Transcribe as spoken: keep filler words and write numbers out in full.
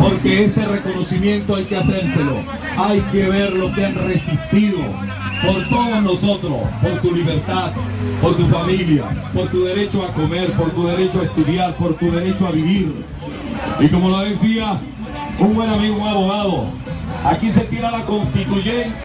porque ese reconocimiento hay que hacérselo. Hay que ver lo que han resistido por todos nosotros, por tu libertad, por tu familia, por tu derecho a comer, por tu derecho a estudiar, por tu derecho a vivir. Y como lo decía un buen amigo, un abogado, aquí se tira la constituyente.